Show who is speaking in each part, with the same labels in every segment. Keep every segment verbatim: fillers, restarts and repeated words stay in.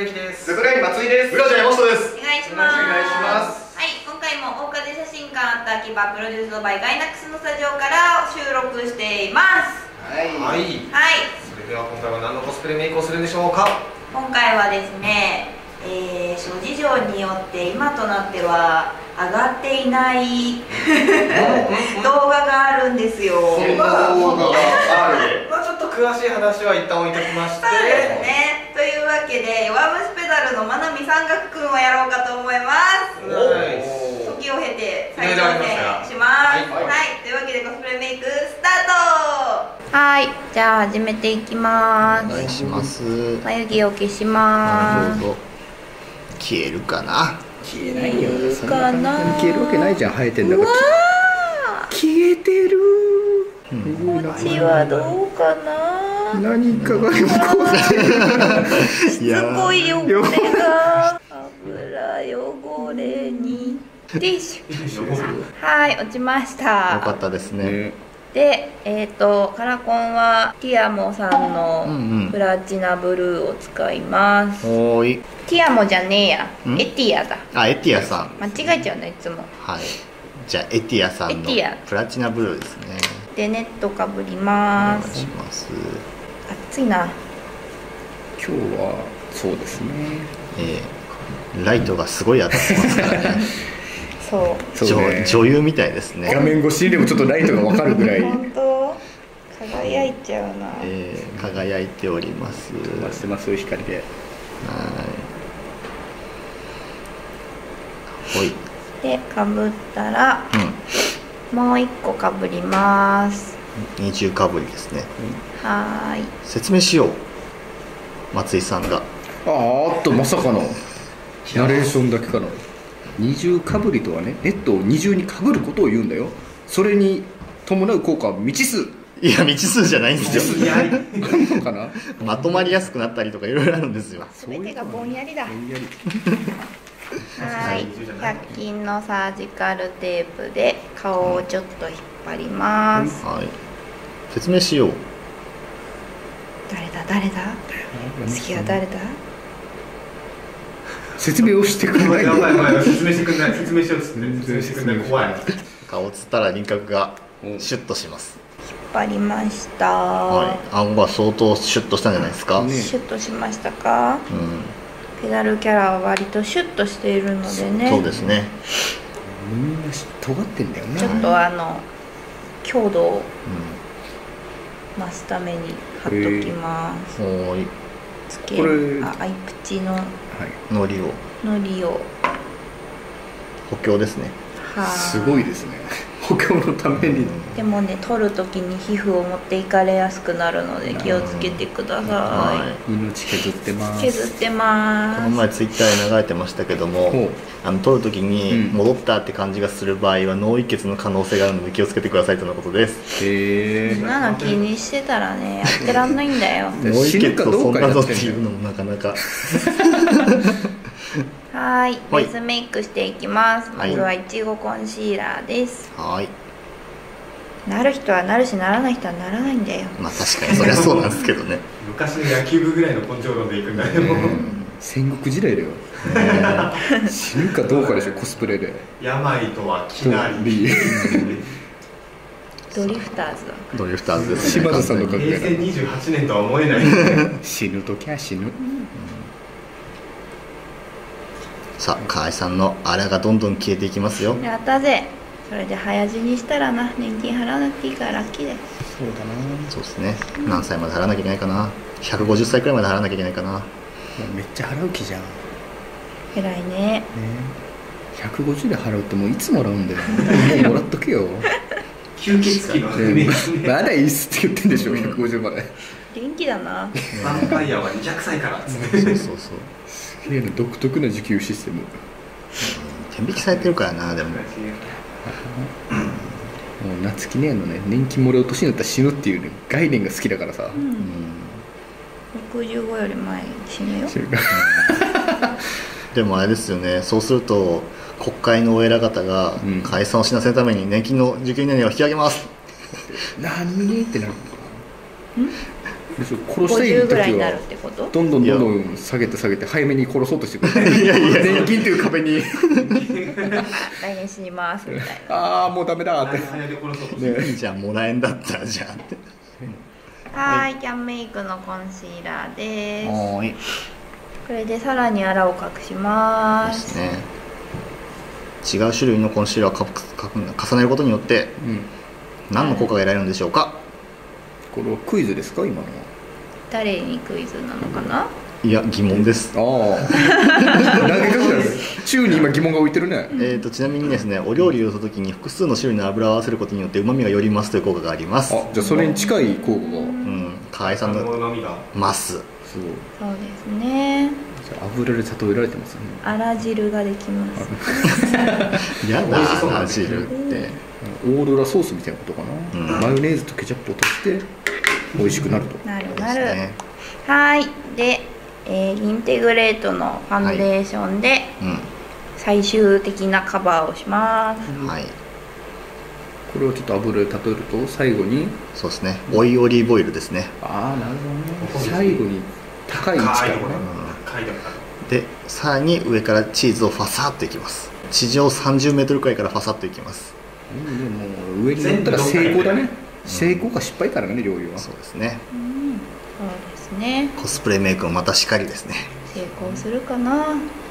Speaker 1: 大輝です。
Speaker 2: ゼブライン松井です。
Speaker 3: 浦田山下です。
Speaker 4: お願いします。
Speaker 2: お願いします。
Speaker 4: はい、今回も大風写真館アット秋葉プロデュースのバイガイナックスのスタジオから収録しています。
Speaker 2: はい。
Speaker 1: はい。
Speaker 4: はい。
Speaker 1: それでは今回は何のコスプレメイクをするんでしょうか。
Speaker 4: 今回はですね、えー、諸事情によって今となっては上がっていない動画があるんですよ。
Speaker 2: そんな動画がある。
Speaker 1: まあちょっと詳しい話は一旦置いときまして。
Speaker 4: そうですね。というわけで弱虫ペダルのまなみ山岳くんをやろうかと思います。時を経て再挑戦します。はい、はい、というわけでコスプレメイクスタート。はい、じゃあ始めていきます。
Speaker 3: お願いします。
Speaker 4: 眉毛を消します。
Speaker 3: どうぞ。消えるかな。
Speaker 2: 消えないよ。
Speaker 4: そんな簡単に
Speaker 2: 消えるわけないじゃん。生えてんだから。消えてる。
Speaker 4: こっちはどうかな。
Speaker 2: 何かがよ
Speaker 4: しつこい汚れが油汚れにティッシュ。はい、落ちました。
Speaker 3: よかったですね。
Speaker 4: で、えっ、ー、とカラコンはティアモさんの
Speaker 3: うんうん
Speaker 4: プラチナブルーを使います。
Speaker 3: おーい。
Speaker 4: ティアモじゃねえや、
Speaker 3: ん
Speaker 4: エティアだ。
Speaker 3: あ、エティアさん。
Speaker 4: 間違えちゃうねいつも。
Speaker 3: はい。じゃあエティアさんの
Speaker 4: エティア
Speaker 3: プラチナブルーですね。
Speaker 4: でネットかぶり
Speaker 3: お願い
Speaker 4: ます。
Speaker 3: します。
Speaker 4: 暑いな。
Speaker 2: 今日はそうですね。
Speaker 3: えー、ライトがすごい当たってますからね。
Speaker 4: そう。
Speaker 2: そうね。
Speaker 3: 女優みたいですね。
Speaker 2: 画面越しでもちょっとライトがわかるぐらい。
Speaker 4: 本当輝いちゃうな。
Speaker 3: えー、輝いております。
Speaker 2: 増してます光で。
Speaker 3: はい。ほい。
Speaker 4: でかぶったら、
Speaker 3: う
Speaker 4: もう一個かぶります。
Speaker 3: ん。二重かぶりですね。
Speaker 4: はーい。
Speaker 3: 説明しよう。松井さんが。
Speaker 2: ああっとまさかのナレーションだけかな。二重かぶりとはね、ネットを二重にかぶることを言うんだよ。それに伴う効果は未知数。
Speaker 3: いや、未知数じゃないんですよ。
Speaker 2: あるのかな。
Speaker 3: まとまりやすくなったりとかいろいろあるんですよ。
Speaker 4: すべてがぼんやりだ。
Speaker 2: ぼんやり。
Speaker 4: はい、ひゃく均のサージカルテープで顔をちょっと引っ張ります。
Speaker 3: はい。説明しよう。
Speaker 4: 誰だ誰だ。次は誰だ。
Speaker 2: 説明をしてくれない。
Speaker 1: やばいやばい、説明してくれない。説明しようっつって説明してくれない。怖い。
Speaker 3: 顔つったら輪郭がシュッとします。
Speaker 4: 引っ張りました。
Speaker 3: はい。顎が相当シュッとしたんじゃないですか。
Speaker 2: ね
Speaker 4: シュッとしましたか。
Speaker 3: うん。
Speaker 4: ペダルキャラは割とシュッとしているのでね。
Speaker 3: そうですね。
Speaker 2: みんな尖ってんだよな。
Speaker 4: ちょっとあの強度を
Speaker 3: う
Speaker 4: 増すために貼っときます。
Speaker 3: ん。おーい。
Speaker 4: つけ
Speaker 2: これ
Speaker 4: あアイプチの
Speaker 2: はい。
Speaker 3: のりを
Speaker 4: のりを。
Speaker 3: 補強ですね。
Speaker 4: は
Speaker 2: すごいですね。補強のために。
Speaker 4: でもね、取るときに皮膚を持っていかれやすくなるので気をつけてくださ
Speaker 3: は
Speaker 2: 命削ってま
Speaker 4: い。
Speaker 2: す。
Speaker 4: 削ってま
Speaker 3: この
Speaker 4: ーす。
Speaker 3: 前ツイッターで流れてましたけども、
Speaker 2: ほう。
Speaker 3: あの取るときに
Speaker 2: うん
Speaker 3: 戻ったって感じがする場合は脳溢血の可能性があるので気をつけてくださいとのことです。
Speaker 2: へ
Speaker 4: そんなの気にしてたらね、やってらんないんだよ。
Speaker 3: 脳溢血とそんなのって
Speaker 2: 死ぬかどうかやってんだよ
Speaker 3: いうのもなかなか。
Speaker 4: はーい、ベ
Speaker 3: はい
Speaker 4: ースメイクしていきます。ま
Speaker 3: はい
Speaker 4: ずはいちごコンシーラーです。
Speaker 3: はい。
Speaker 4: なる人はなるし、ならない人はならないんだよ。
Speaker 3: まあ確かにそりゃそうなんですけどね。
Speaker 1: 昔の野球部ぐらいの根性論でいくんだよ。
Speaker 2: 戦国時代だよ。死ぬかどうかでしょ、コスプレで。
Speaker 1: 病とは気なり。
Speaker 4: ドリフターズだ。
Speaker 3: ドリフターズですね。
Speaker 2: 柴田さんの考
Speaker 1: 平成
Speaker 2: え
Speaker 1: にじゅうはちねんとは思えない。
Speaker 2: 死ぬときゃ死ぬ。
Speaker 3: さあ、河合さんのあらがどんどん消えていきますよ。
Speaker 4: やったぜ。それで早死にしたらな、年金払わなくていいからラッキーだよ。
Speaker 2: そうだな。
Speaker 3: そうですね。何歳まで払わなきゃいけないかな。ひゃくごじゅっさいくらいまで払わなきゃいけないかな。
Speaker 2: もうめっちゃ払う気じゃん。ね。
Speaker 4: 偉いね。
Speaker 2: ひゃくごじゅうで払うってもういつもらうんだよ。もうもらっとけよ。
Speaker 1: 吸血鬼のイメ
Speaker 2: ね
Speaker 1: ージね。
Speaker 2: まだいいっすって言ってんでしょ、ひゃくごじゅうまで。
Speaker 4: 元気だな。
Speaker 1: ヴァンパイアはにひゃくさいからっつって。
Speaker 3: そうそうそう。
Speaker 2: すげえな、独特な受給システム。
Speaker 3: 天引きされてるからな、でも。
Speaker 2: もう夏希ねのね、年金漏れを年になったら死ぬっていう、ね、概念が好きだからさ。
Speaker 4: うん。
Speaker 3: うん。
Speaker 4: ろくじゅうごより前に死ぬよ。
Speaker 2: 死ぬか
Speaker 3: でもあれですよね。そうすると国会のお偉方が
Speaker 2: うん
Speaker 3: 解散を死なせるために年金の受給年齢を引き上げます。
Speaker 2: 何ってなる。 殺したい
Speaker 4: ごじゅうぐらい
Speaker 2: 時は
Speaker 4: になるってこと？
Speaker 2: どんどんどんどん下げて下げて早めに殺そうとしてくるいやいや年金という壁に
Speaker 4: 来年死にますみたいな。
Speaker 2: ああもうダメだって
Speaker 1: 早で殺そうとして
Speaker 2: ね
Speaker 3: いいじゃん、もらえんだったらじゃんって。
Speaker 4: はーい、キャンメイクのコンシーラーです。
Speaker 3: はーい。
Speaker 4: これでさらにあらを隠しま。
Speaker 3: ですすね。違う種類のコンシーラーをかか重ねることによって
Speaker 2: うん
Speaker 3: 何の効果が得られるんでしょうか。
Speaker 2: これはクイズですか今のは
Speaker 4: 誰にクイズなのかな？
Speaker 3: いや、疑問です。
Speaker 2: ああ投げかけたね宙に今疑問が浮いてるね
Speaker 3: えー、とちなみにですね、お料理をするときに複数の種類の油を合わせることによって旨味がより増すという効果があります。
Speaker 2: あじゃあそれに近い効果が
Speaker 3: うん、河合さん
Speaker 1: の
Speaker 3: の
Speaker 1: 旨味が
Speaker 3: 増す。
Speaker 2: すごい
Speaker 4: そうですね。
Speaker 2: じゃあ油で例えられてますね
Speaker 4: あら汁ができます。
Speaker 3: や
Speaker 1: 美味しそう
Speaker 3: だな、
Speaker 1: だね
Speaker 3: 汁って。
Speaker 2: オーロラソースみたいなことかな、
Speaker 3: うん
Speaker 2: マヨネーズとケチャップを足して美味しくなると
Speaker 4: なる
Speaker 3: で
Speaker 4: なる。
Speaker 3: すね。
Speaker 4: はい。で、えーインテグレートのファンデーションで最終的なカバーをします。
Speaker 3: うん、はい。
Speaker 2: これをちょっと油で例えると最後に
Speaker 3: そうですね。オイオリーブオイルですね。
Speaker 2: ああなるほどね最後に高い位置からね
Speaker 1: 高いところ高いところ
Speaker 3: で、さらに上からチーズをファサッといきます。地上さんじゅうメートルくらいからファサッといきます。
Speaker 2: うんでも上に乗ったら成功だね成功か失敗からね料理は
Speaker 3: そうですね。
Speaker 4: うん、そうですね。
Speaker 3: コスプレメイクもまたしかりですね。
Speaker 4: 成功するかな。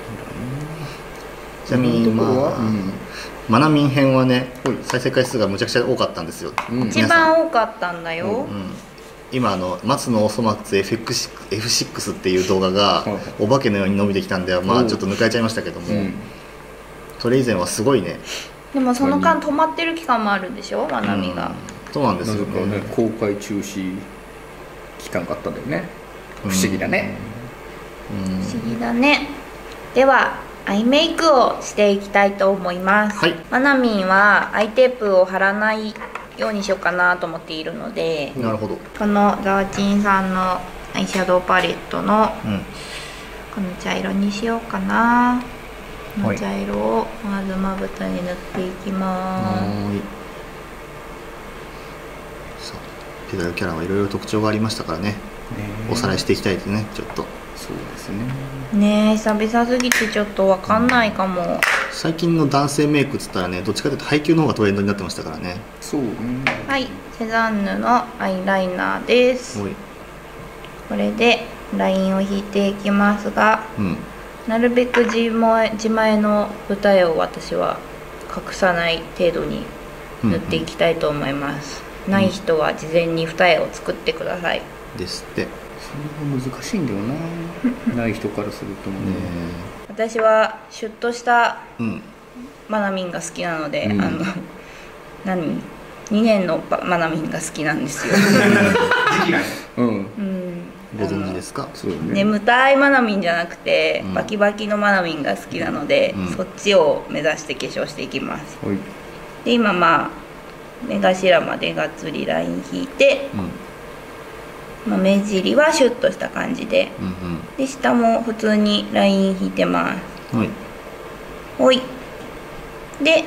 Speaker 3: ちなみに、
Speaker 2: 今のところは
Speaker 3: まあ、マナミン編はね
Speaker 2: はい、
Speaker 3: 再生回数がむちゃくちゃ多かったんですよ。
Speaker 2: うん
Speaker 4: 一番多かったんだよ。
Speaker 3: うん、今あの松のおそ松 エフシックス っていう動画が
Speaker 2: はいはい
Speaker 3: お化けのように伸びてきたんで、ま
Speaker 2: おう
Speaker 3: あちょっと抜かれちゃいましたけども、
Speaker 2: うん
Speaker 3: それ以前はすごいね。
Speaker 4: でもその間止まってる期間もあるでしょ、まなみが。
Speaker 3: うんそうなんですよ
Speaker 2: なぜかね
Speaker 3: ね。
Speaker 2: 公開中止期間があったんだよね不思議だね
Speaker 3: うん
Speaker 4: 不思議だね。ではアイメイクをしていきたいと思います。
Speaker 3: はい
Speaker 4: まなみんはアイテープを貼らないようにしようかなと思っているので、
Speaker 3: なるほど。
Speaker 4: このザワチンさんのアイシャドウパレットの
Speaker 3: うん
Speaker 4: この茶色にしようかな。こ
Speaker 3: はい
Speaker 4: の茶色をまずまぶたに塗っていきます。
Speaker 3: はーい。さあペダルキャラはいろいろ特徴がありましたからね、おさらいしていきたいですね。ちょっと
Speaker 2: そうですね
Speaker 4: ねえ、久々すぎてちょっとわかんないかも。
Speaker 3: 最近の男性メイクっつったらね、どっちかというと配給の方がトレンドになってましたからね。
Speaker 2: そうね
Speaker 4: はい、セザンヌのアイライナーです。
Speaker 3: おい、
Speaker 4: これでラインを引いていきますが、
Speaker 3: うん、
Speaker 4: なるべく自前自前の二重を私は隠さない程度に塗っていきたいと思います。ない人は事前に二重を作ってください。
Speaker 3: ですって。
Speaker 2: それが難しいんだよなない人からするとね
Speaker 3: ね
Speaker 4: 私はシュッとした
Speaker 3: え、うん、
Speaker 4: マナミンが好きなので、
Speaker 2: うん
Speaker 4: あの何にねんのマナミンが好きなんですよ。
Speaker 1: 時期がね
Speaker 2: うん
Speaker 4: うん、
Speaker 3: ご存知ですか。
Speaker 2: そうね
Speaker 4: 眠たいマナミンじゃなくて、
Speaker 3: うん
Speaker 4: バキバキのマナミンが好きなので、
Speaker 3: うん
Speaker 4: そっちを目指して化粧していきます。
Speaker 2: はい
Speaker 4: で今まあ目頭までがっつりライン引いて、
Speaker 3: うん、
Speaker 4: まあ、目尻はシュッとした感じで、
Speaker 3: うん、
Speaker 4: で下も普通にライン引いてます。
Speaker 3: うん、はい、
Speaker 4: ほいで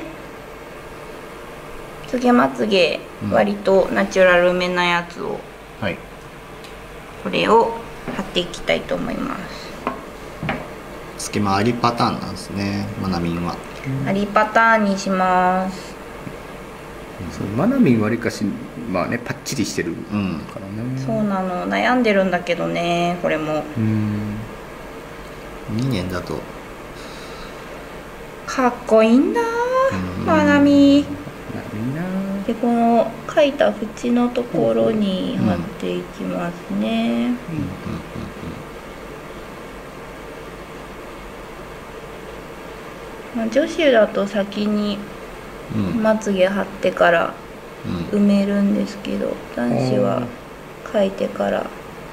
Speaker 4: つげまつげ、
Speaker 3: うん
Speaker 4: 割とナチュラルめなやつを
Speaker 3: はい、
Speaker 4: これを貼っていきたいと思います。
Speaker 3: つけまありパターンなんですね、マナミンは。
Speaker 4: ありパターンにします。
Speaker 2: そうマナミンわりかしまあねパッチリしてる
Speaker 3: うん、
Speaker 2: からね
Speaker 4: そうなの、悩んでるんだけどね、これも
Speaker 2: うん
Speaker 3: にねんだと、
Speaker 4: かっこいいんだ
Speaker 3: うん
Speaker 4: まなみ。
Speaker 2: なみんな
Speaker 4: でこの描いた縁のところに貼っていきますね。まあ、女子だと先に
Speaker 3: うん、うん、
Speaker 4: まつげ貼ってから
Speaker 3: うん、
Speaker 4: 埋めるんですけど、男子は描いてから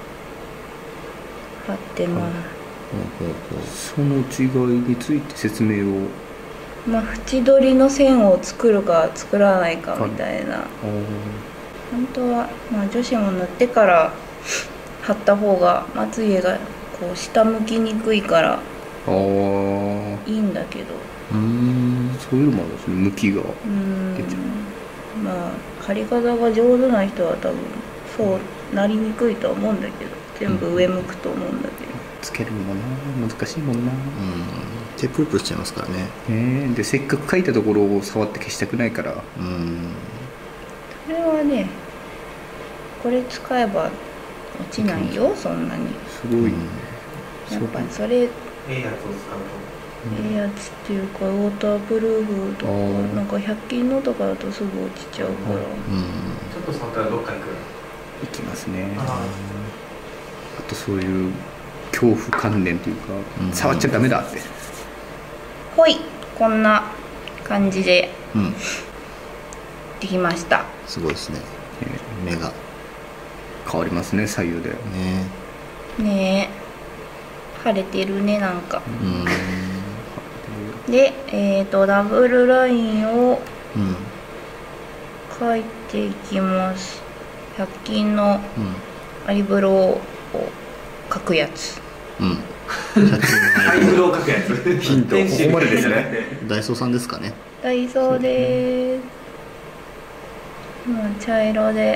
Speaker 4: 貼ってます。
Speaker 3: ほうほうほう。
Speaker 2: その違いについて説明を
Speaker 4: まあ縁取りの線を作るか作らないかみたいな。
Speaker 2: あ
Speaker 4: 本当は、まあ、女子も塗ってから貼った方がまつげがこう下向きにくいから
Speaker 2: あー
Speaker 4: いいんだけど、
Speaker 3: うーん、
Speaker 2: そういうのもあるんですね向きが
Speaker 4: うーん
Speaker 2: 出ちゃ
Speaker 4: まあ刈り方が上手な人は多分そうなりにくいとは思うんだけど、全部上向くと思うんだけど、
Speaker 2: つけるのもな難しいもんな。
Speaker 3: うん手プルプルしちゃいますからね。
Speaker 2: ねえでせっかく書いたところを触って消したくないから。
Speaker 3: うん
Speaker 4: それはね、これ使えば落ちないよ、そんなに。
Speaker 2: すごい、
Speaker 4: やっぱりそれ
Speaker 1: ええやつを使う
Speaker 4: ええやつっていうか、ウォータープルーフとか
Speaker 2: あー
Speaker 4: なんかひゃく均のとかだとすぐ落ちちゃうから、
Speaker 3: うん
Speaker 1: とちょっと触ったらどっか行く。
Speaker 2: いきますね。
Speaker 1: あ
Speaker 2: あとそういう恐怖観念というか、
Speaker 3: うん
Speaker 2: 触っちゃダメだって。
Speaker 4: ほい、こんな感じで
Speaker 3: うん
Speaker 4: できました。
Speaker 3: すごいですね。目が
Speaker 2: 変わりますね左右で。
Speaker 3: ね。
Speaker 4: ねえ、晴れてるね、なんか。
Speaker 3: うん
Speaker 4: で、えーとダブルラインを
Speaker 3: うん
Speaker 4: 描いていきます。ひゃく均の
Speaker 3: うん
Speaker 4: アイブロウを描くやつ。
Speaker 3: うん
Speaker 1: アイブロウ描くやつ。
Speaker 2: ヒントここまでですね。
Speaker 3: ダイソーさんですかね。
Speaker 4: ダイソーでーす。もう茶色で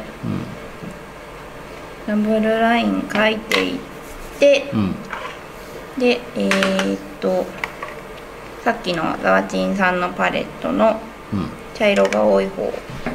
Speaker 3: うん
Speaker 4: ダブルライン描いていって、
Speaker 3: うん
Speaker 4: でえー、っとさっきのザワチンさんのパレットの
Speaker 3: うん
Speaker 4: 茶色が多い方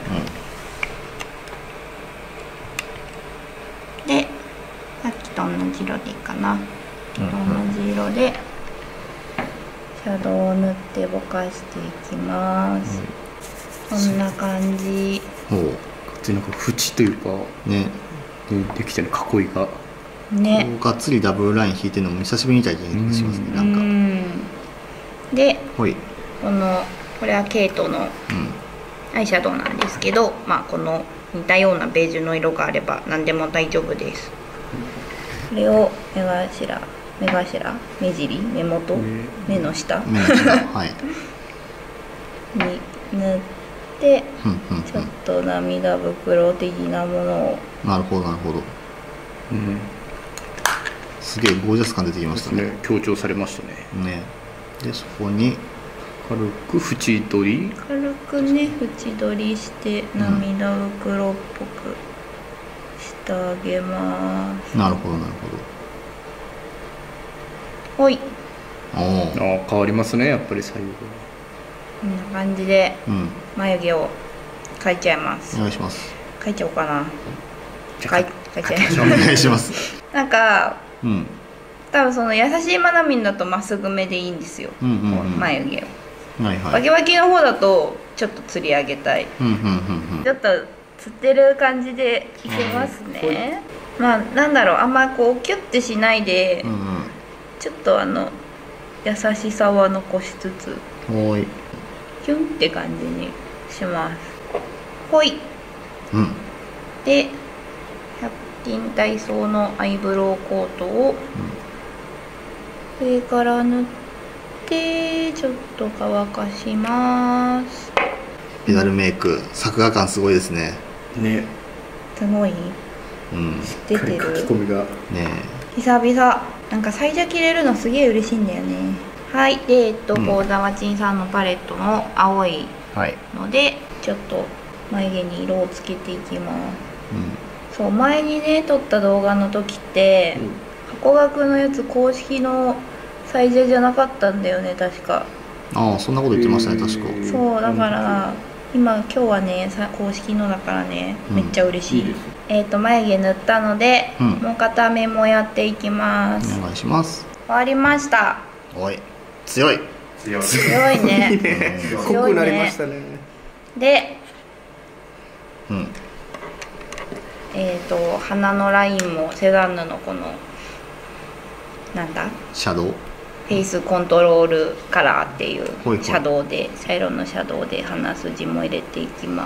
Speaker 4: で、さっきと同じ色でいいかな、同じ色でシャドウを塗ってぼかしていきます、こんな感じ。
Speaker 3: ほう
Speaker 2: こっちなんか縁というか
Speaker 3: ね。
Speaker 2: でできてる囲いが
Speaker 4: ね、
Speaker 3: こうがっつりダブルライン引いてるのも久しぶりみたいな気がしますね。なんか
Speaker 4: うんで
Speaker 3: ほい。
Speaker 4: このこれはケイトの
Speaker 3: うん
Speaker 4: アイシャドウなんですけど、まあ、この似たようなベージュの色があれば何でも大丈夫です。これを目頭目頭目尻目元目の下
Speaker 3: 目の下はい。
Speaker 4: に塗って
Speaker 3: うんうん
Speaker 4: ちょっと涙袋的なものを
Speaker 3: うん。なるほどなるほど。
Speaker 2: うん
Speaker 3: すげえゴージャス感出てきましたね。
Speaker 2: ね強調されましたね。
Speaker 3: ね。でそこに
Speaker 2: 軽く縁取り。
Speaker 4: 軽くね縁取りして涙袋っぽくしてあげます。
Speaker 3: なるほどなる
Speaker 4: ほい、
Speaker 3: ほど。おお。
Speaker 2: ああ変わりますねやっぱり左右
Speaker 4: こんな感じで
Speaker 3: うん。
Speaker 4: 眉毛を描いちゃいます
Speaker 3: お。願いします。
Speaker 4: 描いちゃおうかな。
Speaker 2: じゃあ
Speaker 4: 描い描いちゃいます。
Speaker 3: お願いします。
Speaker 4: なんか
Speaker 3: うん
Speaker 4: 多分その優しいまなみんだとまっすぐ目でいいんですよ、
Speaker 3: うんうんうん
Speaker 4: こう眉毛を。
Speaker 3: はいはい。
Speaker 4: バキバキの方だとちょっとつり上げたい。
Speaker 3: うんうんうん
Speaker 4: ちょっとつってる感じでいけますね。まあなんだろう、あんまこうキュッてしないで、
Speaker 3: うん。うん
Speaker 4: ちょっとあの優しさは残しつつ
Speaker 3: うん。おーい。
Speaker 4: キュンって感じにします。ほい。
Speaker 3: うん。
Speaker 4: でひゃく均ダイソーのアイブロウコートを上から塗ってちょっと乾かします。
Speaker 3: ペダルメイク作画感すごいですね。
Speaker 2: ね
Speaker 4: すごい
Speaker 3: うん。
Speaker 4: 出てる。
Speaker 2: 書き込みが
Speaker 3: ね
Speaker 4: 久々なんか最初着れるのすげえ嬉しいんだよね。はい。でえっと、
Speaker 3: うん
Speaker 4: こうザワチンさんのパレットの青い
Speaker 3: え。はい。
Speaker 4: のでちょっと眉毛に色をつけていきます。
Speaker 3: う
Speaker 4: そう前にね撮った動画の時って、箱学のやつ公式のサイズじゃなかったんだよね確か。
Speaker 3: ん。ああそんなこと言ってましたね確か。
Speaker 2: へー
Speaker 4: そうだから今今日はねさ公式のだからね、
Speaker 3: うん
Speaker 4: めっちゃ嬉しい。
Speaker 2: いいですね
Speaker 4: えっ、と眉毛塗ったので、
Speaker 3: うん
Speaker 4: もう片目もやっていきます。
Speaker 3: お願いします。
Speaker 4: 終わりました。
Speaker 3: おい強い。
Speaker 1: 強い。
Speaker 4: 強いね
Speaker 3: うん
Speaker 2: 濃くなりましたね。
Speaker 4: で
Speaker 3: うん。
Speaker 4: えっ、と鼻のラインもセザンヌのこのなんだ
Speaker 3: シャドウ。
Speaker 4: フェイスコントロールカラーっていう
Speaker 3: ほいほい
Speaker 4: シャドウで茶色のシャドウで鼻筋も入れていきます。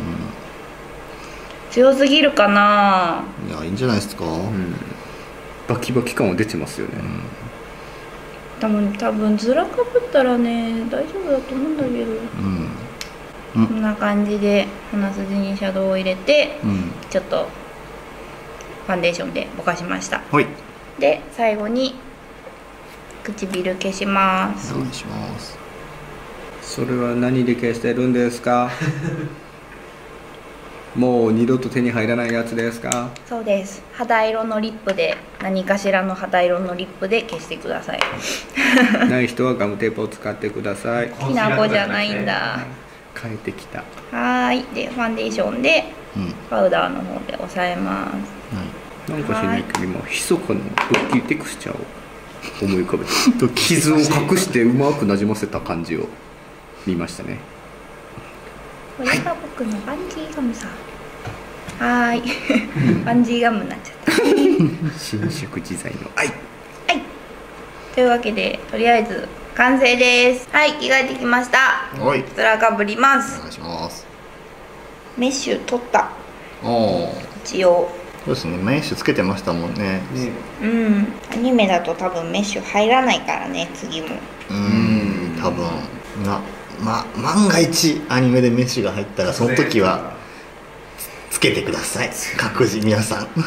Speaker 4: 強すぎるかな。
Speaker 3: いやいいんじゃないですか。
Speaker 2: うんバキバキ感は出てますよね。
Speaker 4: 多分多分ずらかぶったらね大丈夫だと思うんだけど、
Speaker 3: うん。
Speaker 4: こんな感じで鼻筋にシャドウを入れて
Speaker 3: うん。
Speaker 4: ちょっとファンデーションでぼかしました。
Speaker 3: はい。
Speaker 4: で最後に唇消します。
Speaker 3: お願いします。
Speaker 2: それは何で消してるんですか？ もう二度と手に入らないやつですか？
Speaker 4: そうです。肌色のリップで、何かしらの肌色のリップで消してください。
Speaker 2: ない人はガムテープを使ってください。
Speaker 4: きなこじゃないんだ。
Speaker 2: 変えてきた。
Speaker 4: はーい。でファンデーションで
Speaker 3: うん
Speaker 4: パウダーの方で押さえます。
Speaker 2: なんかしないけど今密かなドッキリテクスチャーを思い浮かべて傷を隠してうまくなじませた感じを見ましたね。
Speaker 4: これが僕のバンジーガムさ。はーい。バンジーガムになっちゃった。
Speaker 2: 伸縮自在の愛。
Speaker 4: はい。というわけで、とりあえず完成です。はい、着替えてきました。
Speaker 3: はい
Speaker 4: そらかぶりま
Speaker 3: お
Speaker 4: す。
Speaker 3: 願いします。
Speaker 4: メッシュ取った。
Speaker 3: おお
Speaker 4: 一応。
Speaker 3: そうですね、メッシュつけてましたもんね。
Speaker 4: うん。アニメだと多分メッシュ入らないからね、次も。
Speaker 3: うーん多分なま万が一アニメでメッシュが入ったらその時はつけてください、各自皆さん。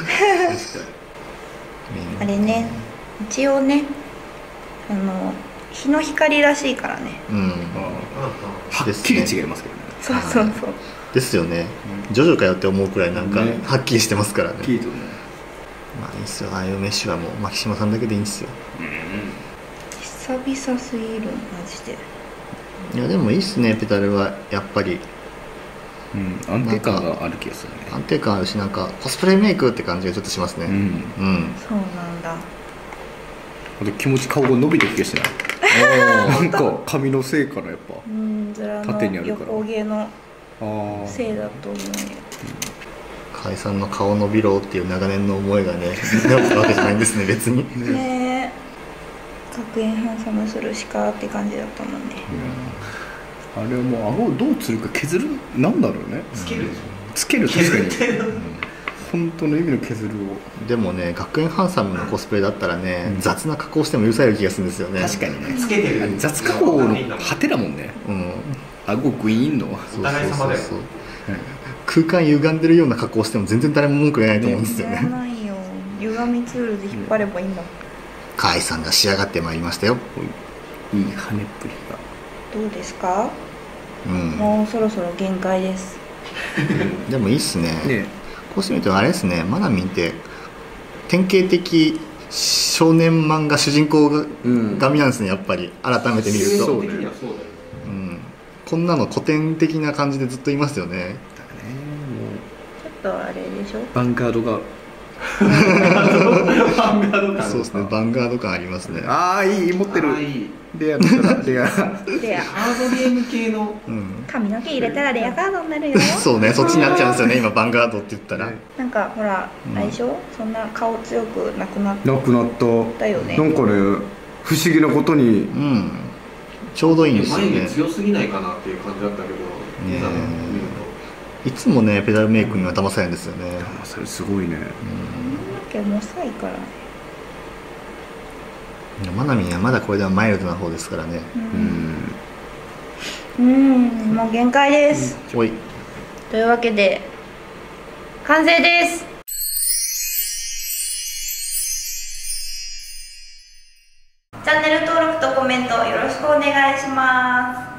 Speaker 4: あれね、一応ね、あの日の光らしいからね。
Speaker 3: うん
Speaker 2: はっきり違いますけどね。
Speaker 4: そうそうそう。
Speaker 3: ですよね、ジョジョかよって思うくらいなんか
Speaker 2: ね
Speaker 3: はっきりしてますからね。
Speaker 2: キートね。
Speaker 3: まあいいっすよ、ああいうメッシュはもう牧島さんだけでいいんですよ。
Speaker 4: 久々すぎる、マジで。
Speaker 3: いやでもいいっすね、ペダルはやっぱり
Speaker 2: うん、安定感がある気がするね。
Speaker 3: 安定感あるし、なんかコスプレメイクって感じがちょっとしますね。
Speaker 2: うん。
Speaker 3: うん
Speaker 4: そうなんだ。
Speaker 2: あと気持ち顔が伸びてる気がしない。なんか髪のせいかなやっぱ。
Speaker 4: うん、ずらの
Speaker 2: 縦にあるから
Speaker 4: 横毛の
Speaker 2: ああ。
Speaker 4: せいだと思うよ。
Speaker 3: 河合さんの顔伸びろっていう長年の思いがねなったわけじゃないんですね別に。
Speaker 4: ねえ、学園ハンサムするしかって感じだったもんね。
Speaker 2: あれはもう顎をどうつるか削るなんだろうね。
Speaker 1: つけるでし
Speaker 2: つける確かに。本当の意味の削るを。
Speaker 3: でもね、学園ハンサムのコスプレだったらね、
Speaker 2: うん
Speaker 3: 雑な加工しても許される気がするんですよね。
Speaker 2: 確かにね。
Speaker 1: ょつけてる
Speaker 2: 雑加工の果てだもんね。
Speaker 3: うん
Speaker 2: 顎グイーンの。
Speaker 1: お互い様だよ。
Speaker 3: そう空間歪んでるような加工しても全然誰も文句言えないと思うんですよ
Speaker 4: やら
Speaker 3: ね。
Speaker 4: ないよ。歪みツールで引っ張ればいいんだもん。
Speaker 3: 河合さんが仕上がってまいりましたよ。
Speaker 2: いい跳ねっぷりが。
Speaker 4: どうですか？
Speaker 3: うん
Speaker 4: もうそろそろ限界です。
Speaker 3: でもいいっすね。
Speaker 2: ね
Speaker 3: こうしてみるとあれですね、マナミンって典型的少年漫画主人公が
Speaker 2: うん
Speaker 3: 髪なんですね、やっぱり改めて見ると。
Speaker 2: そう
Speaker 1: 的にはそうだよ。
Speaker 3: うん、こんなの古典的な感じでずっといますよね。
Speaker 2: だねも
Speaker 4: ちょっとあれでしょ。
Speaker 2: うヴァンガードが。
Speaker 1: ファンガード感。
Speaker 3: そうですね、ヴァンガード感ありますね。
Speaker 2: ああいい持ってる
Speaker 1: あーいい。
Speaker 2: レアだったらレア。
Speaker 4: で、
Speaker 1: ハードゲーム系の
Speaker 3: うん、
Speaker 4: 髪の毛入れたらレアカードになるよ。
Speaker 3: そうね、そっちになっちゃうんですよね今ヴァンガードって言ったら。
Speaker 2: ね
Speaker 4: なんかほら、
Speaker 3: うん
Speaker 4: あれでしょ。そんな顔強くなくなっ
Speaker 2: なくなった。
Speaker 4: たよね。
Speaker 2: なんかね不思議なことに
Speaker 3: うん、ちょうどいいんですよね。
Speaker 1: 眉毛強すぎないかなっていう感じだったけど、
Speaker 3: ね
Speaker 1: いざ見る
Speaker 3: いつもねペダルメイクには騙されるんですよね。
Speaker 2: あそれすごいね。
Speaker 4: 髪の毛もさいからね。
Speaker 3: マナミンはまだこれではマイルドな方ですからね。
Speaker 2: うん
Speaker 4: うん、もう限界です。
Speaker 3: おい、
Speaker 4: というわけで完成です。チャンネル登録とコメントよろしくお願いします。